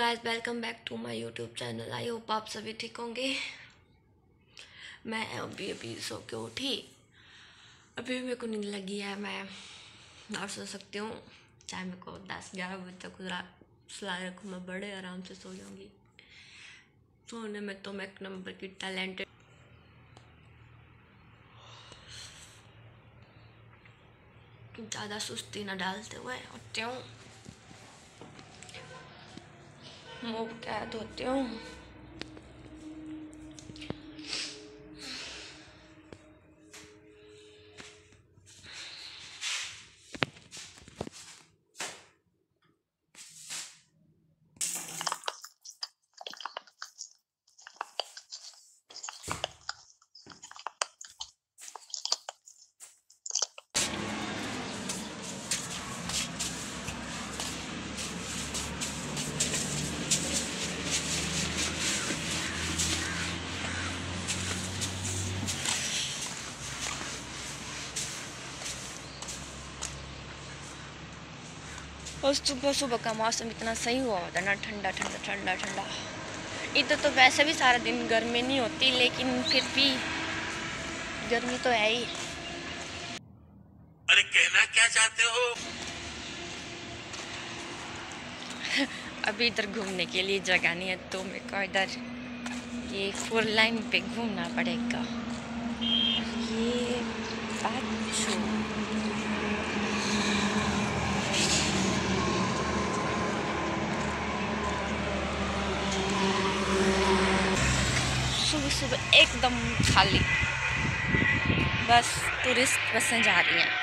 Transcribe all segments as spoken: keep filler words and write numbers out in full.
Guys, welcome back to my YouTube channel. I hope आप सभी ठीक होंगे। मैं अभी अभी सो के उठी, अभी मेरे को नींद लगी है। मैं और सो सकती हूँ, चाहे मेरे को दस ग्यारह बजे तक सुला रखूँ, मैं बड़े आराम से सो जाऊँगी। सोने में तो मैं एक नंबर की टैलेंटेड। ज़्यादा सुस्ती ना डालते हुए उठती हूँ, मुँह क्या धोती हूँ, और सुबह सुबह का मौसम इतना सही हुआ होता है ना, ठंडा ठंडा ठंडा ठंडा। इधर तो वैसे भी सारा दिन गर्मी नहीं होती, लेकिन फिर भी गर्मी तो है ही। अरे कहना क्या चाहते हो? अभी इधर घूमने के लिए जगह नहीं है, तो मेरे को इधर ये फोर लाइन पे घूमना पड़ेगा। ये बाजू सुबह सुबह एकदम खाली, बस टूरिस्ट बसें जा रही हैं।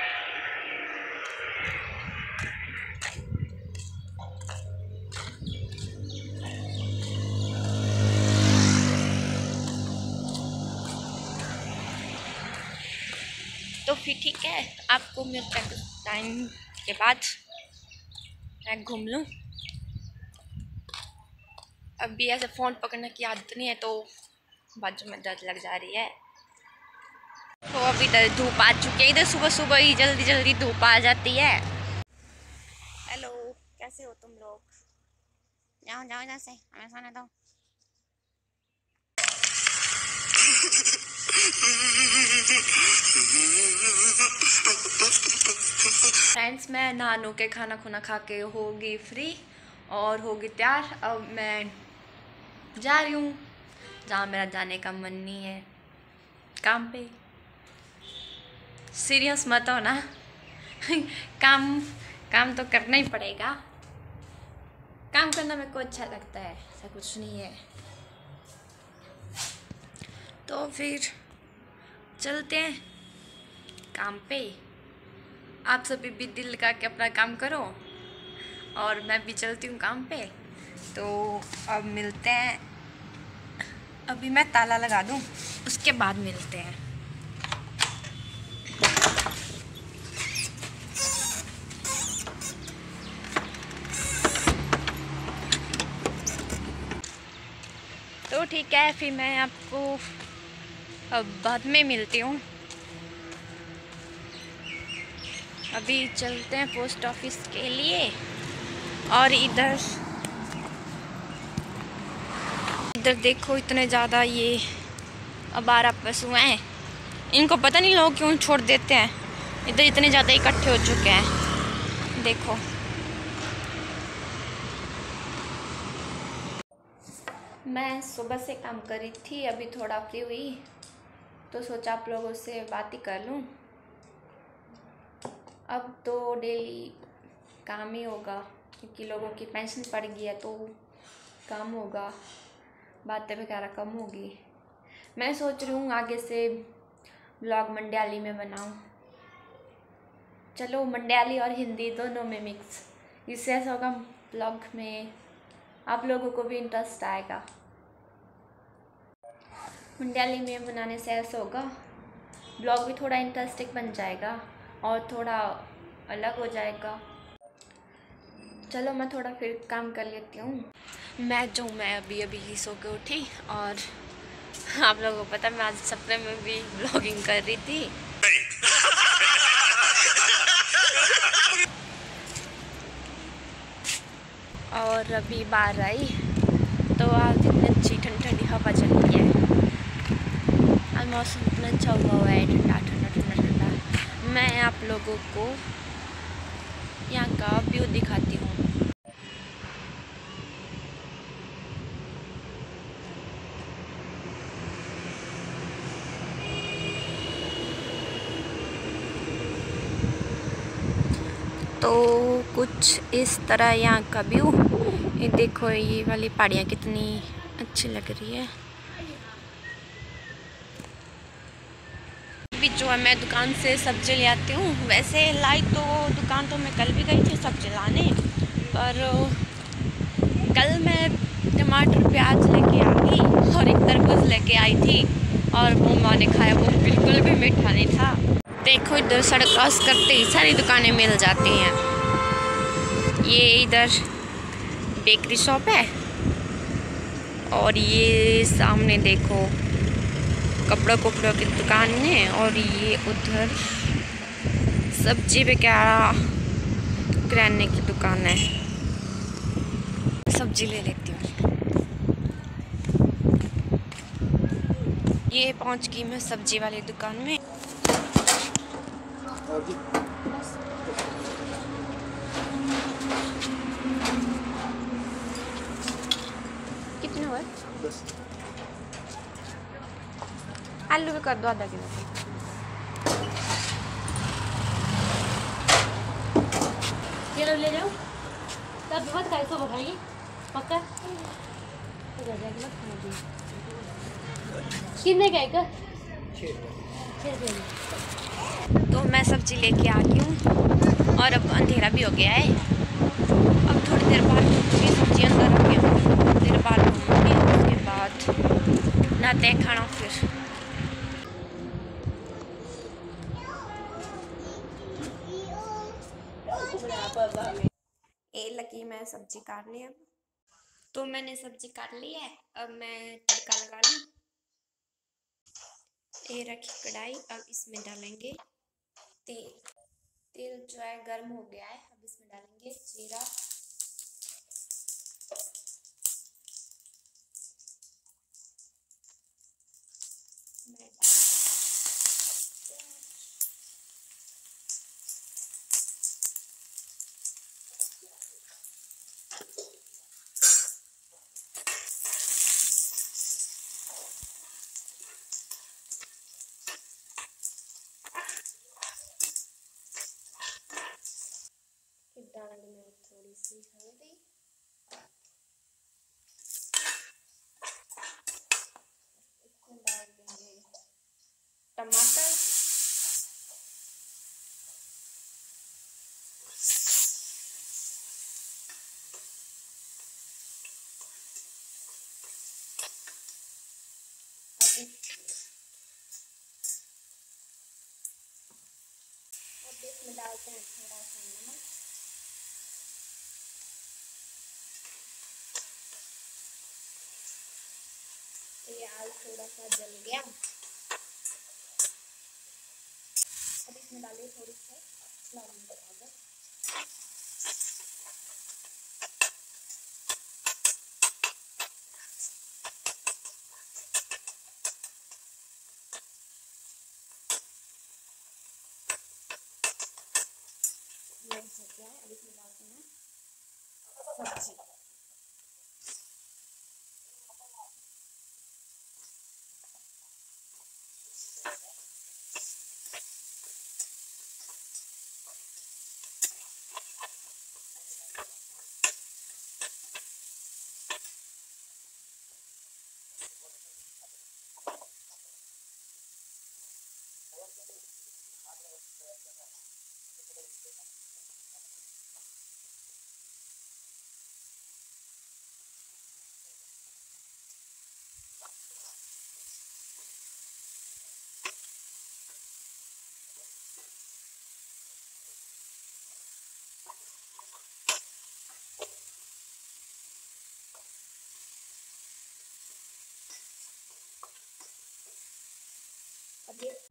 तो फिर ठीक है, आपको मिलता है टाइम के बाद, मैं घूम लूँ। अभी ऐसे फ़ोन पकड़ने की आदत नहीं है, तो बाजू में दर्द लग जा रही है। तो अभी इधर धूप आ चुकी है, इधर सुबह सुबह ही जल्दी जल्दी धूप आ जाती है। हेलो, कैसे हो तुम लोग? जाओ जाओ इधर से, हमें सोने दो। फ्रेंड्स, मैं नहा के खाना खुना खा के होगी फ्री और होगी तैयार। अब मैं जा रही हूँ जहाँ मेरा जाने का मन नहीं है, काम पे। सीरियस मत हो ना। काम काम तो करना ही पड़ेगा, काम करना मेरे को अच्छा लगता है, ऐसा कुछ नहीं है। तो फिर चलते हैं काम पे। आप सभी भी दिल लगा के अपना काम करो और मैं भी चलती हूँ काम पे। तो अब मिलते हैं, अभी मैं ताला लगा दूँ, उसके बाद मिलते हैं। तो ठीक है, फिर मैं आपको अब बाद में मिलती हूँ। अभी चलते हैं पोस्ट ऑफिस के लिए। और इधर इधर देखो, इतने ज़्यादा ये आवारा पशु हैं, इनको पता नहीं लोग क्यों छोड़ देते हैं। इधर इतने ज़्यादा इकट्ठे हो चुके हैं, देखो। मैं सुबह से काम कर रही थी, अभी थोड़ा फ्री हुई तो सोचा आप लोगों से बात ही कर लूँ। अब तो डेली काम ही होगा, क्योंकि लोगों की पेंशन पड़ गई है, तो काम होगा, बातें वगैरह कम होगी। मैं सोच रही हूँ आगे से ब्लॉग मंडयाली में बनाऊँ। चलो, मंडयाली और हिंदी दोनों में मिक्स, इससे ऐसा होगा ब्लॉग में आप लोगों को भी इंटरेस्ट आएगा। मंडयाली में बनाने से ऐसा होगा ब्लॉग भी थोड़ा इंटरेस्टिंग बन जाएगा और थोड़ा अलग हो जाएगा। चलो, मैं थोड़ा फिर काम कर लेती हूँ। मैं जो मैं अभी अभी ही सो के उठी, और आप लोगों को पता है मैं आज सपने में भी ब्लॉगिंग कर रही थी। और अभी बाहर आई तो आज इतनी अच्छी ठंडी ठंडी हवा चल रही है। आज मौसम इतना अच्छा हुआ हुआ है, ठंडा ठंडा ठंडा ठंडा। मैं आप लोगों को यहाँ का व्यू दिखाती हूँ। तो कुछ इस तरह यहाँ का व्यू। ये देखो, ये वाली पहाड़ियाँ कितनी अच्छी लग रही है। अभी जो है मैं दुकान से सब्जी ले आती हूँ। वैसे लाई तो दुकान तो मैं कल भी गई थी सब्जी लाने, पर कल मैं टमाटर प्याज लेके आ गई और एक तरबूज लेके आई थी और वो माँ ने खाया, वो बिल्कुल भी मीठा नहीं था। देखो, इधर सड़क क्रॉस करते ही सारी दुकानें मिल जाती हैं। ये इधर बेकरी शॉप है और ये सामने देखो कपड़ों कपड़ों की दुकान है, और ये उधर सब्जी वगैरह किराने की दुकान है। सब्जी ले लेती हूँ। ये पहुंच गई मैं सब्जी वाली दुकान में। कितने हुए? आलू भी कर दो आधा किलो। किलो ले जाओ तब मत खाए तो बताइए पक्का कितने का एक तो मैं सब्जी लेके आ गई हूँ और अब अंधेरा भी हो गया है। अब थोड़ी देर बाद ये सब्जी अंदर रख गया, थोड़ी देर बाद घूमूंगी, उसके बाद नहाते हैं खाना। फिर ये लगी मैं सब्जी काट ली। अब तो मैंने सब्जी काट ली है, अब मैं तड़का लगा लूँ। ये रखी कढ़ाई, अब इसमें डालेंगे तेल। तेल जो है गर्म हो गया है, अब इसमें डालेंगे जीरा, मैं डालेंगे मैं थोड़ी सी हल्दी, इसमें डाल देंगे टमाटर, अब इसमें डालते हैं थोड़ा सा नमक। ये आलू थोड़ा सा जल गया, अब इसमें डालिए थोड़ी सी लाल मिर्च पाउडर, मिर्च हो गया है। अब इसमें डालते हैं सब्जी। अब ये